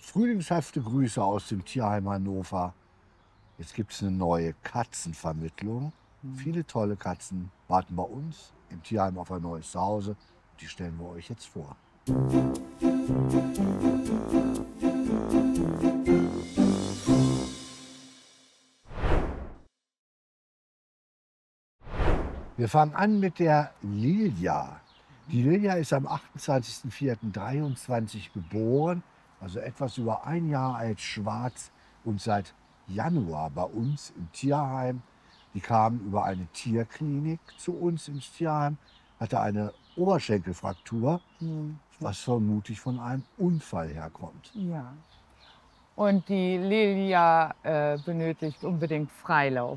Frühlingshafte Grüße aus dem Tierheim Hannover. Jetzt gibt es eine neue Katzenvermittlung. Viele tolle Katzen warten bei uns im Tierheim auf ein neues Zuhause. Die stellen wir euch jetzt vor. Wir fangen an mit der Lilja. Die Lilja ist am 28.04.23 geboren, also etwas über ein Jahr alt, schwarz und seit Januar bei uns im Tierheim. Die kam über eine Tierklinik zu uns ins Tierheim, hatte eine Oberschenkelfraktur, was vermutlich von einem Unfall herkommt. Ja. Und die Lilia benötigt unbedingt Freilauf.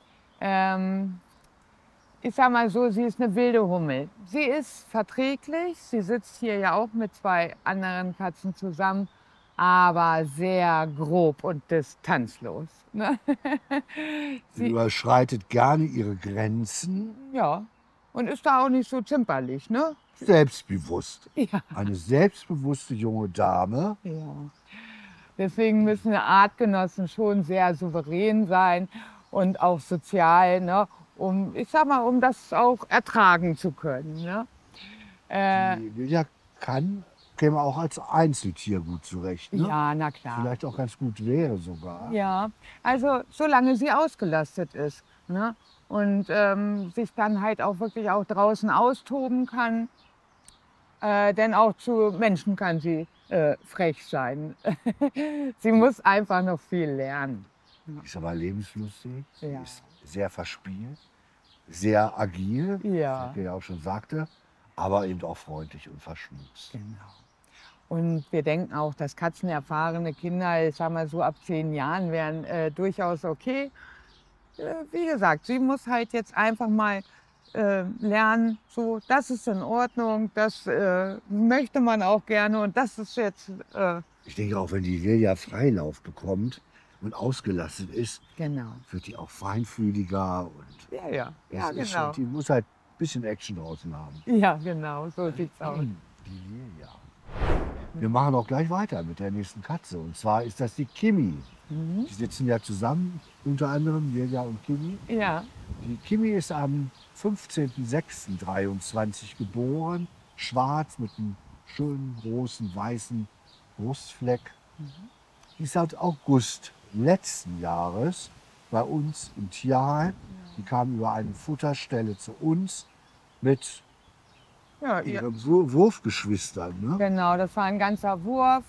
Ich sag mal so, sie ist eine wilde Hummel. Sie ist verträglich, sie sitzt hier ja auch mit 2 anderen Katzen zusammen, aber sehr grob und distanzlos. Ne? Sie überschreitet gerne ihre Grenzen, Ja, und ist da auch nicht so zimperlich, ne? selbstbewusst. Ja. Eine selbstbewusste junge Dame. Ja. Deswegen müssen Artgenossen schon sehr souverän sein und auch sozial, ne? Ich sag mal, um das auch ertragen zu können. Ne? Die Lilja käme auch als Einzeltier gut zurecht. Ne? Ja, na klar. Vielleicht auch ganz gut wäre sogar. Ja, also solange sie ausgelastet ist, ne? Und sich dann halt auch wirklich auch draußen austoben kann. Denn auch zu Menschen kann sie frech sein. Sie muss einfach noch viel lernen. Die ist aber lebenslustig, sie Ja. ist sehr verspielt, sehr agil, Ja. wie ich ja auch schon sagte, aber eben auch freundlich und verschmust. Genau. Und wir denken auch, dass katzenerfahrene Kinder, ich sag mal so ab 10 Jahren, wären durchaus okay. Wie gesagt, sie muss halt jetzt einfach mal lernen, so, das ist in Ordnung, das möchte man auch gerne und das ist jetzt... Ich denke auch, wenn die Lilja Freilauf bekommt und ausgelastet ist, Genau. wird die auch feinfühliger und Ja, genau. die muss halt ein bisschen Action draußen haben. Ja, genau, so sieht's aus. Die Lilja. Wir machen auch gleich weiter mit der nächsten Katze. Und zwar ist das die Kimi. Die sitzen ja zusammen, unter anderem Lilja und Kimi. Ja, Die Kimi ist am 15.06.23 geboren, schwarz mit einem schönen großen weißen Brustfleck. Die ist seit August letzten Jahres bei uns im Tierheim. Die kam über eine Futterstelle zu uns mit ja, ihren Wurfgeschwistern. Ne? genau, das war ein ganzer Wurf.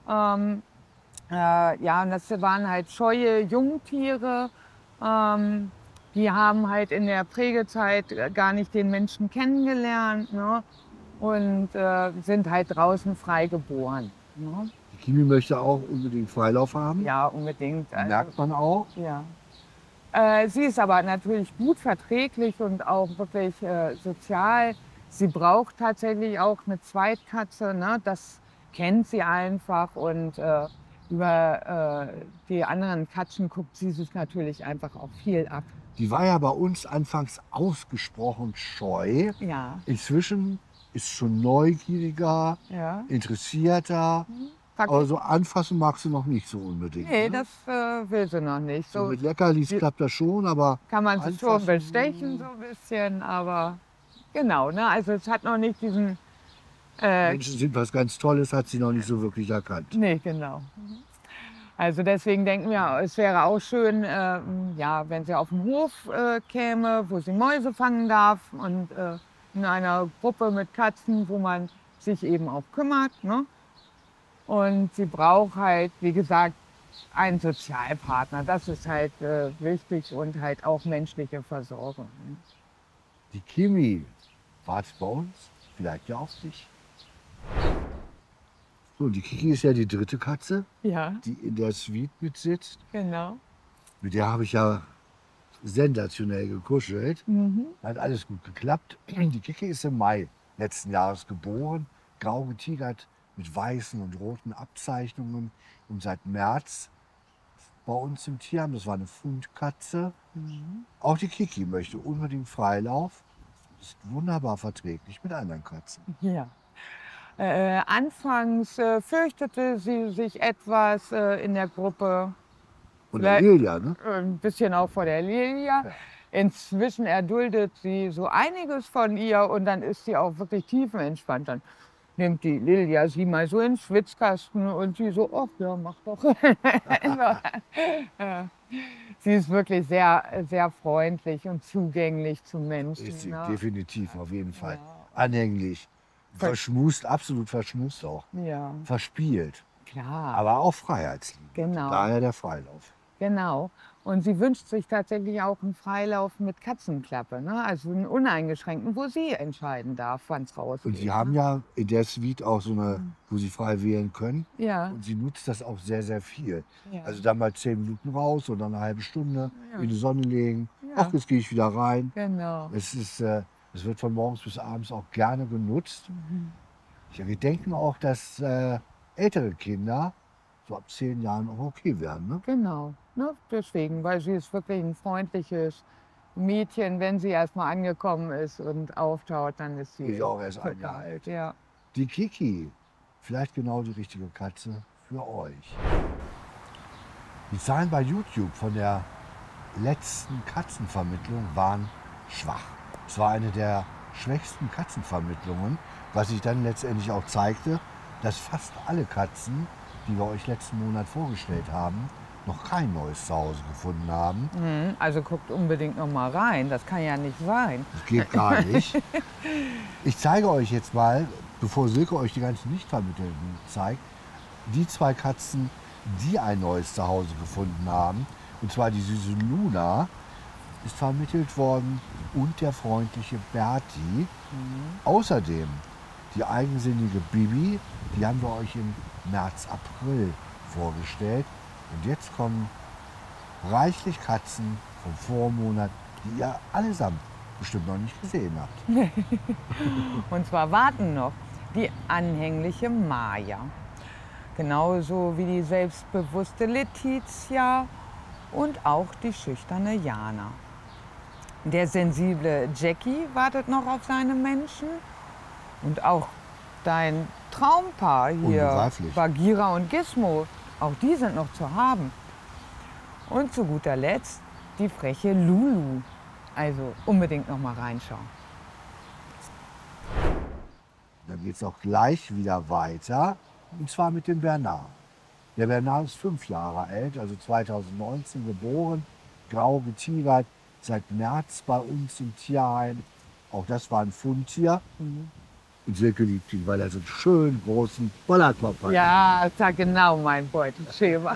Ja, und das waren halt scheue Jungtiere. Die haben halt in der Prägezeit gar nicht den Menschen kennengelernt, ne? Und sind halt draußen frei geboren. Ne? Die Kimi möchte auch unbedingt Freilauf haben. Ja, unbedingt. Also, Merkt man auch. ja. Sie ist aber natürlich gut verträglich und auch wirklich sozial. Sie braucht tatsächlich auch eine Zweitkatze, ne? Das kennt sie einfach und über die anderen Katzen guckt sie sich natürlich einfach auch viel ab. Die war ja bei uns anfangs ausgesprochen scheu. Ja, Inzwischen ist schon neugieriger, ja. interessierter. Aber so anfassen magst du noch nicht so unbedingt. Nee, Ne? das will sie noch nicht. So So mit Leckerlis klappt das schon, aber kann man sie schon anfassen, bestechen so ein bisschen, aber genau, ne? Also es hat noch nicht diesen... Menschen sind was ganz Tolles, hat sie noch nicht so wirklich erkannt. Nee, genau. Also deswegen denken wir, es wäre auch schön, ja, wenn sie auf den Hof käme, wo sie Mäuse fangen darf und in einer Gruppe mit Katzen, wo man sich eben auch kümmert. Ne? Und sie braucht halt, wie gesagt, einen Sozialpartner. Das ist halt wichtig und halt auch menschliche Versorgung. Ne? Die Kimi wartet bei uns, vielleicht ja auf dich. So, die Kiki ist ja die dritte Katze, Ja, die in der Suite mitsitzt. genau. Mit der habe ich ja sensationell gekuschelt. Hat alles gut geklappt. Die Kiki ist im Mai letzten Jahres geboren, grau getigert mit weißen und roten Abzeichnungen und seit März bei uns im Tierheim. Das war eine Fundkatze. Auch die Kiki möchte unbedingt Freilauf. Ist wunderbar verträglich mit anderen Katzen. Ja. Anfangs fürchtete sie sich etwas in der Gruppe. Und der Lilia, ne? Ein bisschen auch vor der Lilia. Ja. Inzwischen erduldet sie so einiges von ihr und dann ist sie auch wirklich tiefenentspannt. Dann nimmt die Lilia sie mal so in den Schwitzkasten und sie so, ach ja, mach doch. Sie ist wirklich sehr, sehr freundlich und zugänglich zu Menschen. Ist sie Ne? definitiv, auf jeden Fall. Ja. Anhänglich. Verschmust, absolut verschmust auch. Ja, Verspielt. klar. Aber auch freiheitsliebend. Genau. Daher der Freilauf. Genau. Und sie wünscht sich tatsächlich auch einen Freilauf mit Katzenklappe, ne? Also einen uneingeschränkten, wo sie entscheiden darf, wann es rausgeht. Und Sie haben ja in der Suite auch so eine, wo Sie frei wählen können. Ja, Und sie nutzt das auch sehr, sehr viel. ja. Also dann mal 10 Minuten raus oder eine halbe Stunde Ja. in die Sonne legen. Ja. Ach, jetzt gehe ich wieder rein. Genau. Es wird von morgens bis abends auch gerne genutzt. Wir denken auch, dass ältere Kinder so ab 10 Jahren auch okay werden. Ne? Genau. Ne? Deswegen, weil sie ist wirklich ein freundliches Mädchen. Wenn sie erst mal angekommen ist und auftaut, dann ist sie Ist auch erst ein total Jahr alt. Ja. Die Kiki, vielleicht genau die richtige Katze für euch. Die Zahlen bei YouTube von der letzten Katzenvermittlung waren schwach. Es war eine der schwächsten Katzenvermittlungen, was sich dann letztendlich auch zeigte, dass fast alle Katzen, die wir euch letzten Monat vorgestellt haben, noch kein neues Zuhause gefunden haben. Also guckt unbedingt noch mal rein. Das kann ja nicht sein. Das geht gar nicht. Ich zeige euch jetzt mal, bevor Silke euch die ganzen Nichtvermittelten zeigt, die 2 Katzen, die ein neues Zuhause gefunden haben. Und zwar die süße Luna ist vermittelt worden und der freundliche Berti. Außerdem die eigensinnige Bibi, die haben wir euch im März, April vorgestellt. Und jetzt kommen reichlich Katzen vom Vormonat, die ihr allesamt bestimmt noch nicht gesehen habt. Und zwar warten noch die anhängliche Maja. Genauso wie die selbstbewusste Letizia und auch die schüchterne Jana. Der sensible Jackie wartet noch auf seine Menschen. Und auch dein Traumpaar hier, Unbegreiflich. Bagheera und Gizmo, auch die sind noch zu haben. Und zu guter Letzt die freche Lulu. Also unbedingt noch mal reinschauen. Dann geht es auch gleich wieder weiter, und zwar mit dem Bernard. Der Bernard ist 5 Jahre alt, also 2019 geboren, grau getigert, seit März bei uns im Tierheim. Auch das war ein Fundtier. Und Silke liebt ihn, weil er so einen schönen großen Bollerkopf hat. Ja, ist ja genau mein Beutelschema.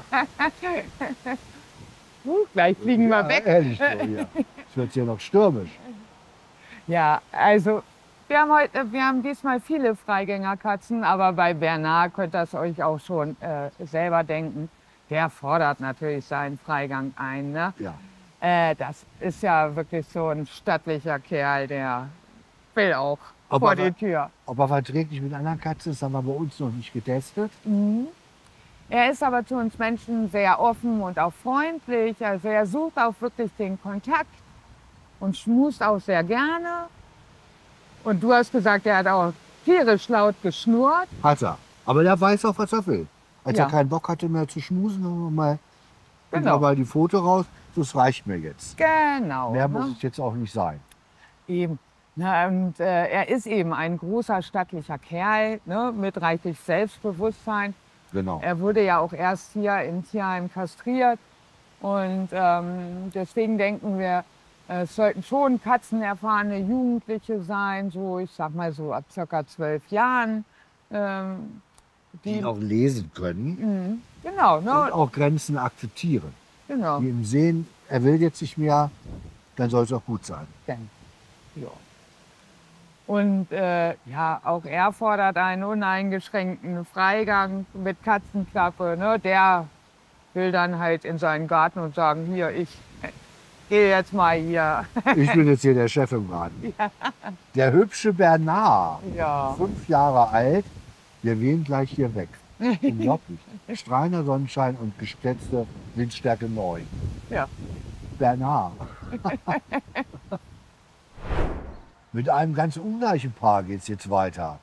Gleich fliegen wir weg. Ehrlich, so hier. Es wird hier noch stürmisch. Ja, also wir haben diesmal viele Freigängerkatzen, aber bei Bernard könnt ihr es euch auch schon selber denken. Der fordert natürlich seinen Freigang ein. Ne? Ja. Das ist ja wirklich so ein stattlicher Kerl, der will auch Aber vor die Tür. Ob er verträglich mit anderen Katzen ist, haben wir bei uns noch nicht getestet. Er ist aber zu uns Menschen sehr offen und auch freundlich. Also er sucht auch wirklich den Kontakt und schmust auch sehr gerne. Und du hast gesagt, er hat auch tierisch laut geschnurrt. Hat er. Aber der weiß auch, was er will. Als Ja. er keinen Bock hatte mehr zu schmusen, haben wir mal, Genau. mal die Foto raus. Das reicht mir jetzt. Genau. Mehr ne? muss es jetzt auch nicht sein. Eben. Na, und er ist eben ein großer, stattlicher Kerl, ne, mit reichlich Selbstbewusstsein. Genau. Er wurde ja auch erst hier im Tierheim kastriert. Und deswegen denken wir, es sollten schon katzenerfahrene Jugendliche sein, so ich sag mal so ab ca. 12 Jahren. Die auch lesen können Genau, und ne, auch Grenzen akzeptieren. genau. Die ihm sehen, er will jetzt nicht mehr, dann soll es auch gut sein. Ja. Und ja, auch er fordert einen uneingeschränkten Freigang mit Katzenklappe. Ne? Der will dann halt in seinen Garten und sagen, hier, ich gehe jetzt mal hier. Ich bin jetzt hier der Chef im Garten. Der hübsche Bernard, Ja. 5 Jahre alt, wir wehen gleich hier weg. Unglaublich. Strahlender Sonnenschein und geschätzte Windstärke 9. Ja. Bernard. Mit einem ganz ungleichen Paar geht es jetzt weiter.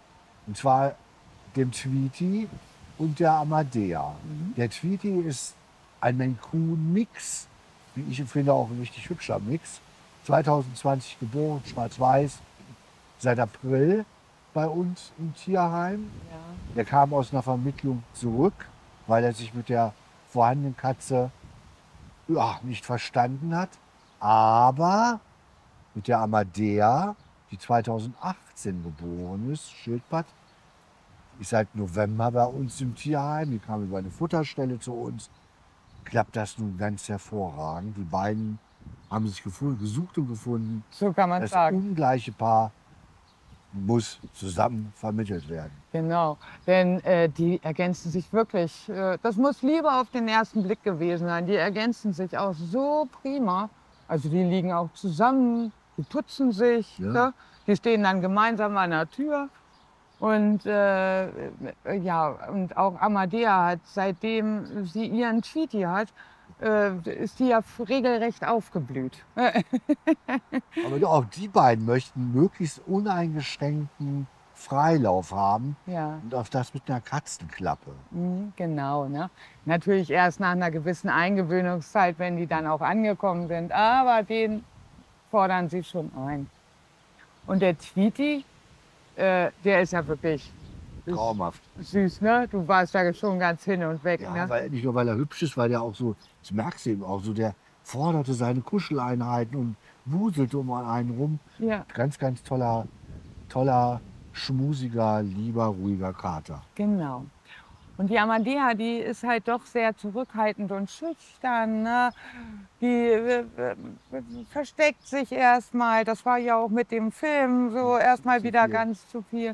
Und zwar dem Tweety und der Amadea. Der Tweety ist ein Maine Coon Mix, wie ich finde, auch ein richtig hübscher Mix. 2020 geboren, schwarz-weiß, seit April bei uns im Tierheim. Ja. Der kam aus einer Vermittlung zurück, weil er sich mit der vorhandenen Katze nicht verstanden hat. Aber mit der Amadea, die 2018 geboren ist, Schildpatt, ist seit November bei uns im Tierheim. Die kam über eine Futterstelle zu uns. Klappt das nun ganz hervorragend. Die beiden haben sich gefunden, gesucht und gefunden. So kann man Das sagen. ungleiche Paar muss zusammen vermittelt werden. Genau, denn die ergänzen sich wirklich. Das muss Liebe auf den ersten Blick gewesen sein. Die ergänzen sich auch so prima. Also die liegen auch zusammen, die putzen sich, Ja. ne? Die stehen dann gemeinsam an der Tür. Und ja, und auch Amadea hat, seitdem sie ihren Tweety hat, ist die ja regelrecht aufgeblüht. Aber auch die beiden möchten möglichst uneingeschränkten Freilauf haben. Ja. Und auf das mit einer Katzenklappe. Genau, ne? Natürlich erst nach einer gewissen Eingewöhnungszeit, wenn die dann auch angekommen sind. Aber den fordern sie schon ein. Und der Tweety, der ist ja wirklich Traumhaft. süß, ne? Du warst ja schon ganz hin und weg, Ja, ne? nicht nur, weil er hübsch ist, weil er auch so, das merkst du eben auch so, der forderte seine Kuscheleinheiten und wuselte um einen rum. Ja, Ganz, ganz toller, schmusiger, lieber, ruhiger Kater. genau. Und die Amadea, die ist halt doch sehr zurückhaltend und schüchtern, ne? Die versteckt sich erstmal. Das war ja auch mit dem Film so erstmal zu wieder viel. ganz zu viel.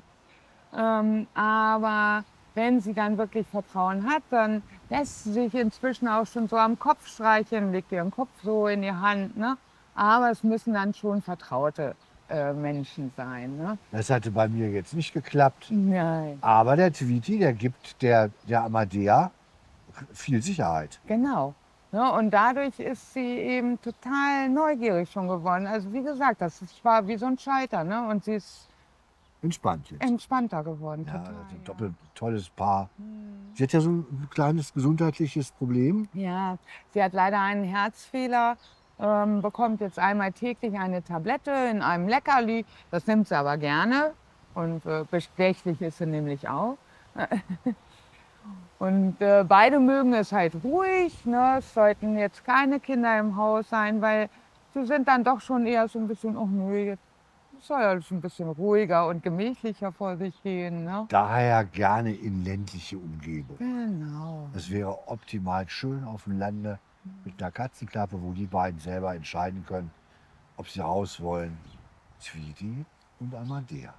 Aber wenn sie dann wirklich Vertrauen hat, dann lässt sie sich inzwischen auch schon so am Kopf streicheln, legt ihren Kopf so in die Hand. Ne? Aber es müssen dann schon vertraute Menschen sein. Ne? Das hatte bei mir jetzt nicht geklappt. Nein, Aber der Tweety, der gibt der Amadea viel Sicherheit. genau. Ne? Und dadurch ist sie eben total neugierig schon geworden. Also wie gesagt, das war wie so ein Scheiter. Ne? Und sie ist Entspannt jetzt. entspannter geworden. Ja, Total, also ja. doppelt tolles Paar. Sie hat ja so ein kleines gesundheitliches Problem. Ja, sie hat leider einen Herzfehler, bekommt jetzt einmal täglich eine Tablette in einem Leckerli. Das nimmt sie aber gerne und bestechlich ist sie nämlich auch. Und beide mögen es halt ruhig. Ne? Es sollten jetzt keine Kinder im Haus sein, weil sie sind dann doch schon eher so ein bisschen, oh nö, jetzt soll alles ein bisschen ruhiger und gemächlicher vor sich gehen. Ne? Daher gerne in ländliche Umgebung. Genau. Es wäre optimal schön auf dem Lande mit einer Katzenklappe, wo die beiden selber entscheiden können, ob sie raus wollen. Tweety und Amadea.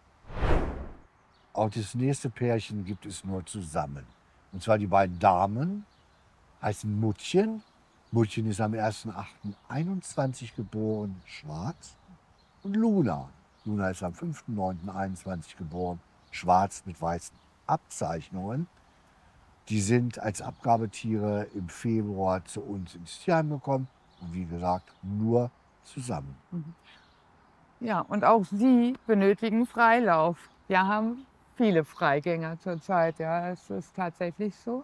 Auch das nächste Pärchen gibt es nur zusammen. Und zwar die beiden Damen heißen Muttchen. Muttchen ist am 1.8.21 geboren, schwarz. Und Luna. Luna ist am 5.9.21 geboren, schwarz mit weißen Abzeichnungen. Die sind als Abgabetiere im Februar zu uns ins Tierheim gekommen. Und wie gesagt, nur zusammen. Ja, und auch sie benötigen Freilauf. Wir haben viele Freigänger zurzeit, ja, es ist tatsächlich so.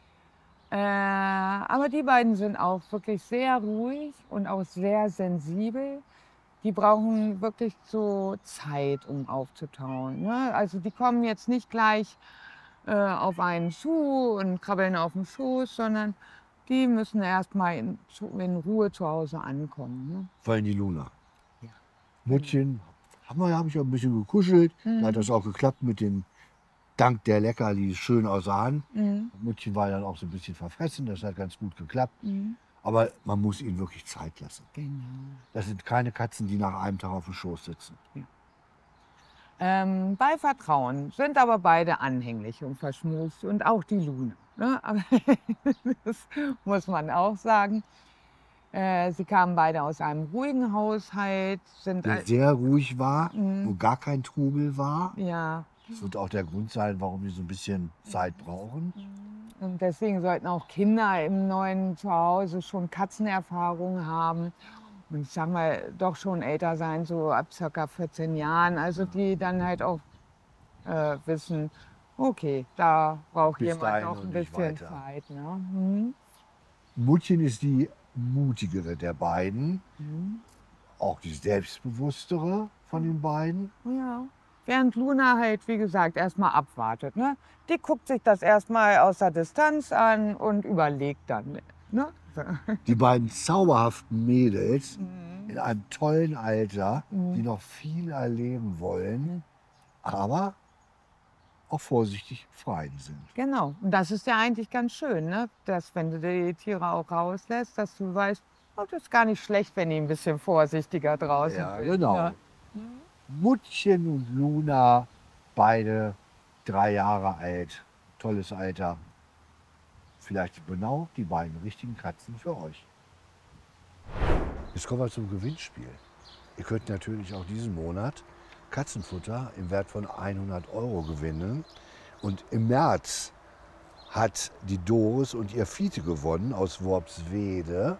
Aber die beiden sind auch wirklich sehr ruhig und auch sehr sensibel. Die brauchen wirklich so Zeit, um aufzutauen. Ne? Also die kommen jetzt nicht gleich auf einen zu und krabbeln auf den Schoß, sondern die müssen erst mal in Ruhe zu Hause ankommen. Ne? Vor allem die Luna. Ja. Muttchen, habe ich auch ein bisschen gekuschelt. Da hat das auch geklappt mit dem Dank der Leckerli schön aus der Hand. Muttchen war dann auch so ein bisschen verfressen, das hat ganz gut geklappt. Aber man muss ihnen wirklich Zeit lassen. Genau. Das sind keine Katzen, die nach einem Tag auf dem Schoß sitzen. Bei Vertrauen sind aber beide anhänglich und verschmust und auch die Luna. Ne? Aber das muss man auch sagen. Sie kamen beide aus einem ruhigen Haushalt, sind Der sehr ruhig war, wo gar kein Trubel war. ja, Das wird auch der Grund sein, warum die so ein bisschen Zeit brauchen. und deswegen sollten auch Kinder im neuen Zuhause schon Katzenerfahrung haben. Und ich sag mal, doch schon älter sein, so ab ca. 14 Jahren. Also die dann halt auch wissen, okay, da braucht Bis jemand dahin noch und ein nicht bisschen weiter. Zeit. Ne? Mhm. Muttchen ist die mutigere der beiden, Mhm. auch die selbstbewusstere von den beiden. Ja. Während Luna halt, wie gesagt, erstmal abwartet. Ne? Die guckt sich das erstmal aus der Distanz an und überlegt dann. Ne? So. Die beiden zauberhaften Mädels in Mhm. einem tollen Alter, die Mhm. noch viel erleben wollen, Mhm. aber auch vorsichtig freien sind. Genau. Und das ist ja eigentlich ganz schön, ne? Dass, wenn du die Tiere auch rauslässt, dass du weißt, oh, das ist gar nicht schlecht, wenn die ein bisschen vorsichtiger draußen Ja, sind. genau. Ne? Muttchen und Luna, beide 3 Jahre alt, tolles Alter. Vielleicht genau die beiden richtigen Katzen für euch. Jetzt kommen wir zum Gewinnspiel. Ihr könnt natürlich auch diesen Monat Katzenfutter im Wert von 100 € gewinnen. Und im März hat die Doris und ihr Fiete gewonnen aus Worpswede.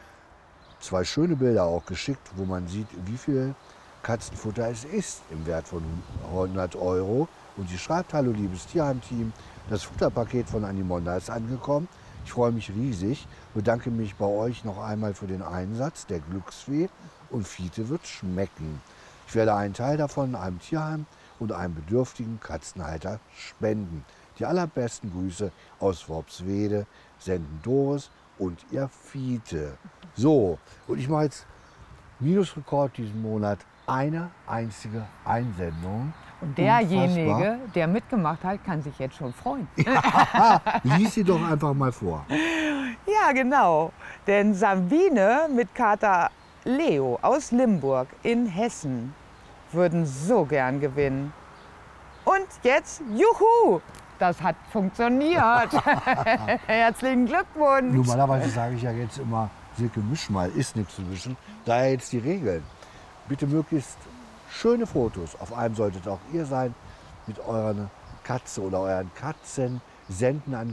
2 schöne Bilder auch geschickt, wo man sieht, wie viel Katzenfutter es ist im Wert von 100 €. Und sie schreibt: Hallo liebes Tierheim-Team, das Futterpaket von Animonda ist angekommen. Ich freue mich riesig, bedanke mich bei euch noch einmal für den Einsatz der Glücksfee und Fiete wird schmecken. Ich werde einen Teil davon einem Tierheim und einem bedürftigen Katzenhalter spenden. Die allerbesten Grüße aus Worpswede senden Doris und ihr Fiete. So, und ich mache jetzt Minusrekord diesen Monat. Eine einzige Einsendung. Und Unfassbar. derjenige, der mitgemacht hat, kann sich jetzt schon freuen. Lies sie doch einfach mal vor. Ja, genau. Denn Sabine mit Kater Leo aus Limburg in Hessen würden so gern gewinnen. Und jetzt, juhu, das hat funktioniert. Herzlichen Glückwunsch. Normalerweise sage ich ja jetzt immer, Silke, misch mal, ist nichts zu mischen. Daher jetzt die Regeln. Bitte möglichst schöne Fotos. Auf einem solltet auch ihr sein mit eurer Katze oder euren Katzen. Senden an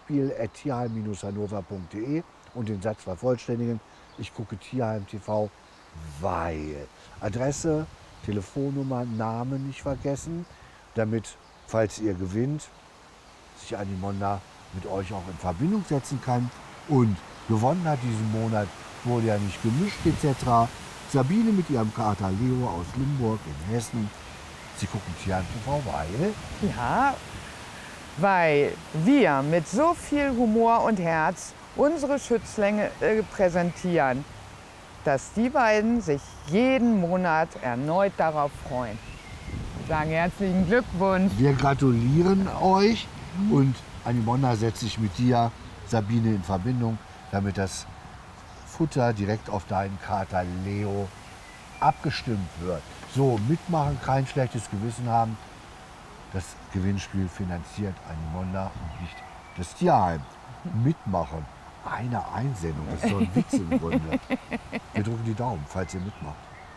gewinnspiel@tierheim-hannover.de und den Satz vervollständigen. Ich gucke Tierheim TV, weil. Adresse, Telefonnummer, Namen nicht vergessen, damit, falls ihr gewinnt, sich Animonda mit euch auch in Verbindung setzen kann. Und gewonnen hat diesen Monat, wurde ja nicht gemischt etc. Sabine mit ihrem Kater Leo aus Limburg in Hessen. Sie gucken Tierheim TV, weil Ja, weil wir mit so viel Humor und Herz unsere Schützlinge präsentieren, dass die beiden sich jeden Monat erneut darauf freuen. Wir sagen herzlichen Glückwunsch. wir gratulieren euch und Animonda setzt sich mit dir, Sabine, in Verbindung, damit das Futter direkt auf deinen Kater Leo abgestimmt wird. So, mitmachen, kein schlechtes Gewissen haben. Das Gewinnspiel finanziert Animonda und nicht das Tierheim. Mitmachen. Eine Einsendung, das ist so ein Witz im Grunde. Wir drücken die Daumen, falls ihr mitmacht.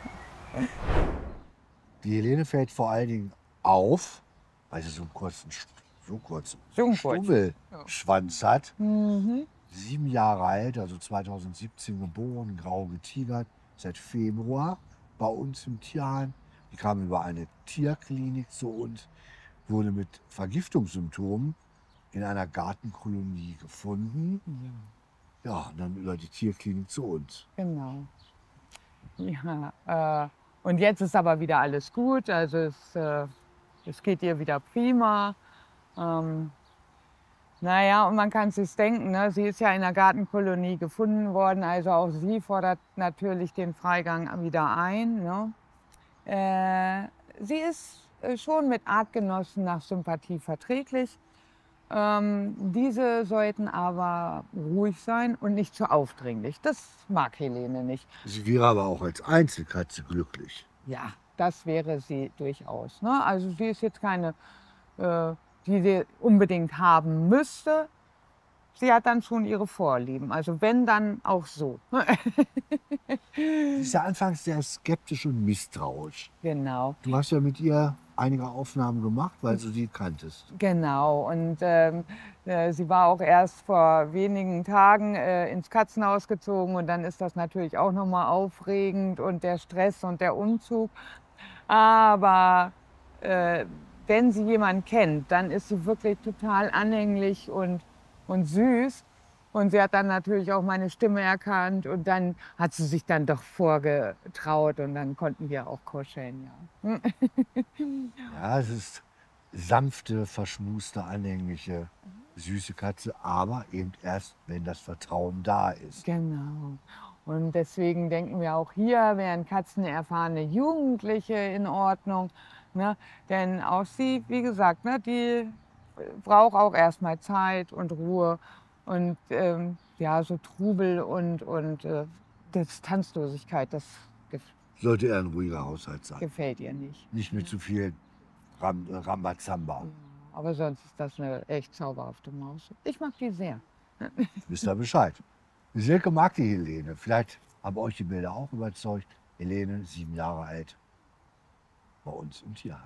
Die Helene fällt vor allen Dingen auf, weil sie so einen kurzen Stummelschwanz hat. 7 Jahre alt, also 2017 geboren, grau getigert, seit Februar bei uns im Tierheim. Die kam über eine Tierklinik zu uns, wurde mit Vergiftungssymptomen in einer Gartenkolonie gefunden. Ja, und dann über die Tierklinik zu uns. Genau. Ja, und jetzt ist aber wieder alles gut. Also es geht ihr wieder prima. Naja, und man kann es sich denken, ne? Sie ist ja in der Gartenkolonie gefunden worden. Also auch sie fordert natürlich den Freigang wieder ein. Ne? Sie ist schon mit Artgenossen nach Sympathie verträglich. Diese sollten aber ruhig sein und nicht zu aufdringlich. Das mag Helene nicht. Sie wäre aber auch als Einzelkatze glücklich. Ja, das wäre sie durchaus. Ne? Also sie ist jetzt keine, die sie unbedingt haben müsste. Sie hat dann schon ihre Vorlieben. Also wenn, dann auch so. Sie ist ja anfangs sehr skeptisch und misstrauisch. Genau. Du hast ja mit ihr einige Aufnahmen gemacht, weil du sie kanntest. Genau. Und sie war auch erst vor wenigen Tagen ins Katzenhaus gezogen. Und dann ist das natürlich auch noch mal aufregend und der Stress und der Umzug. Aber wenn sie jemanden kennt, dann ist sie wirklich total anhänglich und süß. Und sie hat dann natürlich auch meine Stimme erkannt und dann hat sie sich dann doch vorgetraut und dann konnten wir auch kuscheln, ja. Ja, es ist sanfte, verschmuste, anhängliche, süße Katze, aber eben erst, wenn das Vertrauen da ist. Genau. Und deswegen denken wir auch hier wären katzenerfahrene Jugendliche in Ordnung. Ne? Denn auch sie, wie gesagt, ne, die braucht auch erstmal Zeit und Ruhe und ja, so Trubel und Distanzlosigkeit, das Sollte eher ein ruhiger Haushalt sein. gefällt ihr nicht. Nicht mit zu viel Rambazamba. Aber sonst ist das eine echt zauberhafte Maus. Ich mag die sehr. Wisst ihr Bescheid. Silke mag die Helene. Vielleicht haben euch die Bilder auch überzeugt. Helene, 7 Jahre alt, bei uns im Tierheim.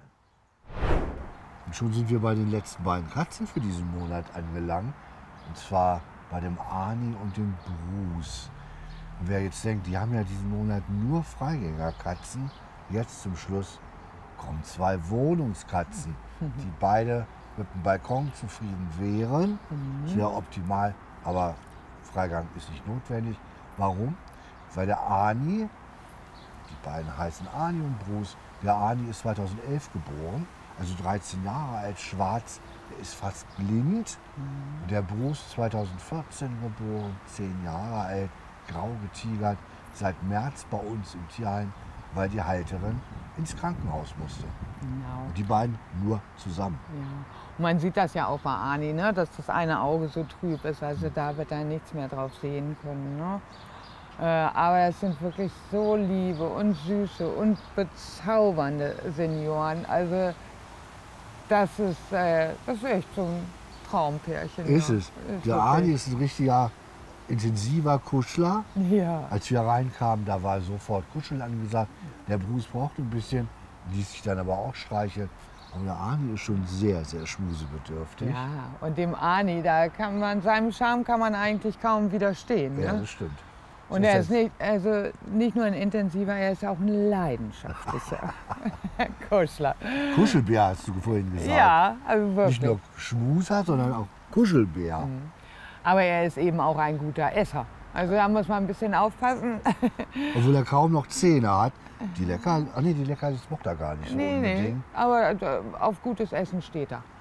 Und schon sind wir bei den letzten beiden Katzen für diesen Monat angelangt. Und zwar bei dem Arni und dem Bruce. Und wer jetzt denkt, die haben ja diesen Monat nur Freigängerkatzen, jetzt zum Schluss kommen 2 Wohnungskatzen, die beide mit dem Balkon zufrieden wären. Das wäre optimal, aber Freigang ist nicht notwendig. Warum? Weil der Arni, die beiden heißen Arni und Bruce, der Arni ist 2011 geboren, also 13 Jahre alt, schwarz, der ist fast blind. Und der Bruce 2014 geboren, 10 Jahre alt, grau getigert, seit März bei uns im Tierheim, weil die Halterin ins Krankenhaus musste. Genau. Und die beiden nur zusammen. Ja. Und man sieht das ja auch bei Arni, ne? Dass das eine Auge so trüb ist. Also da wird er nichts mehr drauf sehen können. Ne? Aber es sind wirklich so liebe und süße und bezaubernde Senioren. Also das ist echt so ein Traumpärchen. Ist ja. es. Der Arni ist ein richtiger intensiver Kuschler. Ja. Als wir reinkamen, da war sofort Kuscheln angesagt. Der Bruce brauchte ein bisschen, ließ sich dann aber auch streicheln. Aber der Arni ist schon sehr, sehr schmusebedürftig. Ja, und dem Arni, seinem Charme kann man eigentlich kaum widerstehen. Ja, Ne? das stimmt. Und er ist nicht nur ein intensiver, er ist auch ein leidenschaftlicher Kuschler. Kuschelbär hast du vorhin gesagt. Ja, also wirklich. Nicht nur Schmuser, sondern auch Kuschelbär. Aber er ist eben auch ein guter Esser. Also da muss man ein bisschen aufpassen. Obwohl er kaum noch Zähne hat. Die Leckerlis mocht er gar nicht so unbedingt. Aber auf gutes Essen steht er.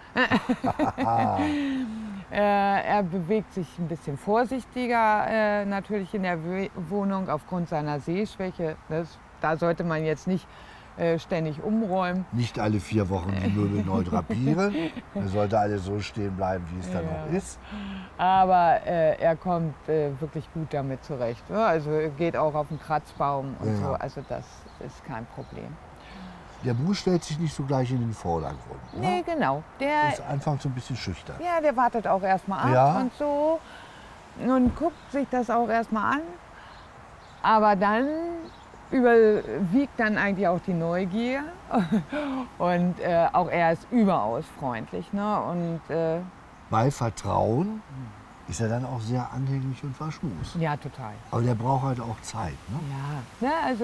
Er bewegt sich ein bisschen vorsichtiger natürlich in der Wohnung aufgrund seiner Sehschwäche. Da sollte man jetzt nicht ständig umräumen. Nicht alle 4 Wochen die Möbel neu drapieren. Er sollte alles so stehen bleiben, wie es dann noch ist. Aber er kommt wirklich gut damit zurecht. Ne? Also geht auch auf den Kratzbaum und so. Also das ist kein Problem. Der Bruce stellt sich nicht so gleich in den Vordergrund. Ne? Nee, genau. Der ist einfach so ein bisschen schüchtern. Ja, der wartet auch erstmal ab und so und guckt sich das auch erstmal an. Aber dann überwiegt dann eigentlich auch die Neugier und auch er ist überaus freundlich. Ne? Und, bei Vertrauen ist er dann auch sehr anhänglich und verschmust. Ja, total. Aber der braucht halt auch Zeit. Ne? Ja, ne, also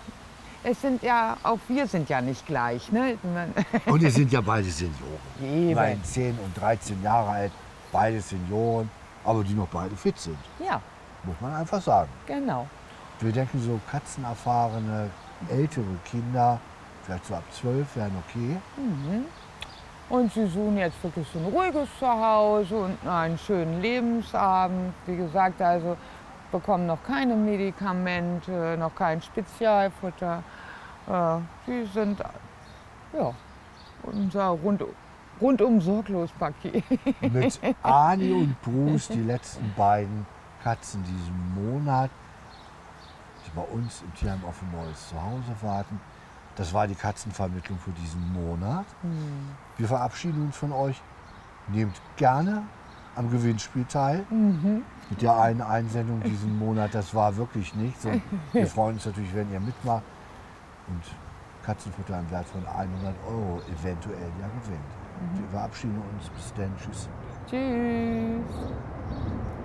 auch wir sind ja nicht gleich. Ne? Und es sind ja beide Senioren. Eben. Nein, 10 und 13 Jahre alt, beide Senioren, aber die noch beide fit sind. Ja, Muss man einfach sagen. genau. Wir denken, so katzenerfahrene, ältere Kinder, vielleicht so ab 12, wären okay. Und sie suchen jetzt wirklich so ein ruhiges Zuhause und einen schönen Lebensabend. Wie gesagt, also bekommen noch keine Medikamente, noch kein Spezialfutter. Die sind ja unser rundum sorglos Paket. Mit Arni und Bruce, die letzten beiden Katzen diesen Monat, die bei uns im Tierheim auf ein neues Zuhause warten. Das war die Katzenvermittlung für diesen Monat. Wir verabschieden uns von euch. Nehmt gerne am Gewinnspiel teil. Mit der einen Einsendung diesen Monat, das war wirklich nichts. Und wir freuen uns natürlich, wenn ihr mitmacht und Katzenfutter im Wert von 100 € eventuell ja gewinnt. Wir verabschieden uns. Bis dann. Tschüss. Tschüss.